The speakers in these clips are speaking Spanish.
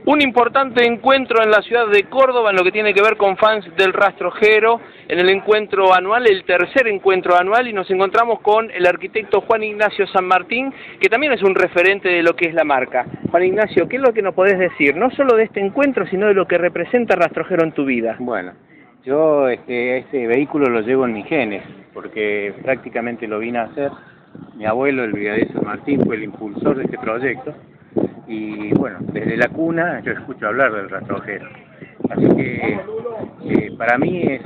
Un importante encuentro en la ciudad de Córdoba en lo que tiene que ver con fans del rastrojero, en el encuentro anual, el tercer encuentro anual, y nos encontramos con el arquitecto Juan Ignacio San Martín, que también es un referente de lo que es la marca. Juan Ignacio, ¿qué es lo que nos podés decir? No solo de este encuentro, sino de lo que representa rastrojero en tu vida. Bueno, yo este vehículo lo llevo en mis genes, porque prácticamente lo vine a hacer. Mi abuelo, el brigadier San Martín, fue el impulsor de este proyecto. Y bueno, desde la cuna yo escucho hablar del rastrojero. Así que para mí es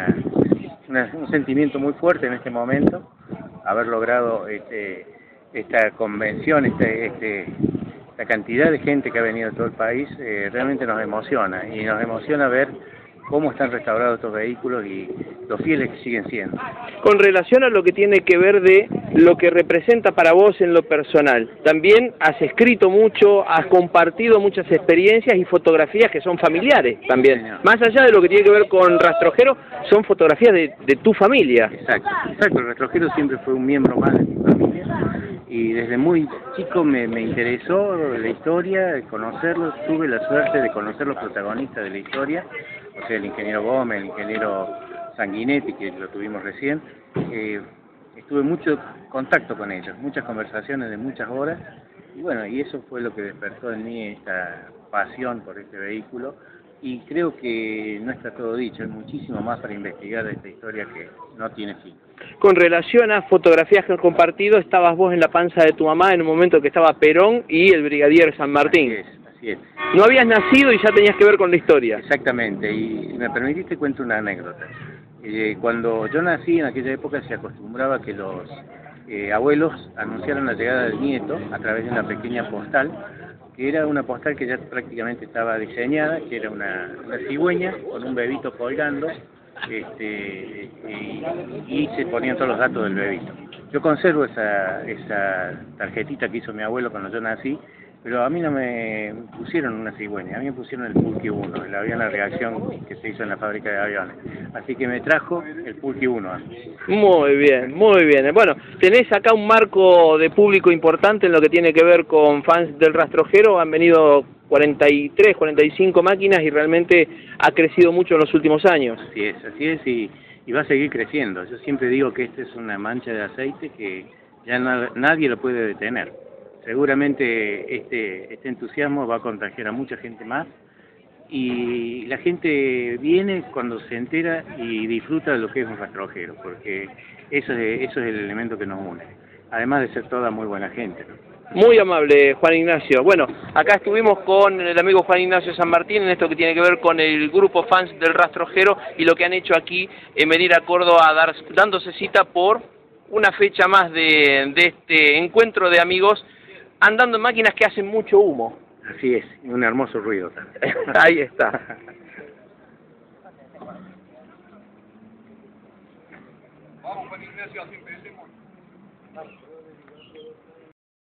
un sentimiento muy fuerte en este momento haber logrado esta convención, esta cantidad de gente que ha venido de todo el país. Realmente nos emociona, y nos emociona ver cómo están restaurados estos vehículos y los fieles que siguen siendo. Con relación a lo que tiene que ver de lo que representa para vos en lo personal, también has escrito mucho, has compartido muchas experiencias y fotografías que son familiares también. Sí, más allá de lo que tiene que ver con rastrojero, son fotografías de tu familia. Exacto, el rastrojero siempre fue un miembro más de mi familia, y desde muy chico me interesó la historia, conocerlos. Tuve la suerte de conocer los protagonistas de la historia, o sea, el ingeniero Gómez, el ingeniero Sanguinetti, que lo tuvimos recién. Estuve mucho contacto con ellos, muchas conversaciones de muchas horas, y bueno, y eso fue lo que despertó en mí esta pasión por este vehículo. Y creo que no está todo dicho, hay muchísimo más para investigar de esta historia que no tiene fin. Con relación a fotografías que has compartido, estabas vos en la panza de tu mamá en un momento que estaba Perón y el brigadier San Martín. Así es. No habías nacido y ya tenías que ver con la historia. Exactamente, y si me permitiste cuento una anécdota. Cuando yo nací, en aquella época se acostumbraba que los abuelos anunciaran la llegada del nieto a través de una pequeña postal, que era una postal que ya prácticamente estaba diseñada, que era una cigüeña con un bebito colgando, y se ponían todos los datos del bebito. Yo conservo esa tarjetita que hizo mi abuelo cuando yo nací, pero a mí no me pusieron una cigüeña, a mí me pusieron el Pulqui 1, el avión a reacción que se hizo en la fábrica de aviones. Así que me trajo el Pulqui 1. Muy bien, muy bien. Bueno, tenés acá un marco de público importante en lo que tiene que ver con fans del rastrojero. Han venido 43, 45 máquinas y realmente ha crecido mucho en los últimos años. Así es, y va a seguir creciendo. Yo siempre digo que esta es una mancha de aceite que ya nadie lo puede detener. Seguramente este entusiasmo va a contagiar a mucha gente más, y la gente viene cuando se entera y disfruta de lo que es un rastrojero, porque eso es el elemento que nos une, además de ser toda muy buena gente, ¿no? Muy amable, Juan Ignacio. Bueno, acá estuvimos con el amigo Juan Ignacio San Martín en esto que tiene que ver con el grupo fans del rastrojero y lo que han hecho aquí en venir a Córdoba dándose cita por una fecha más de este encuentro de amigos, andando en máquinas que hacen mucho humo. Así es, y un hermoso ruido también. Ahí está. Vamos, Juan Ignacio, así empecemos.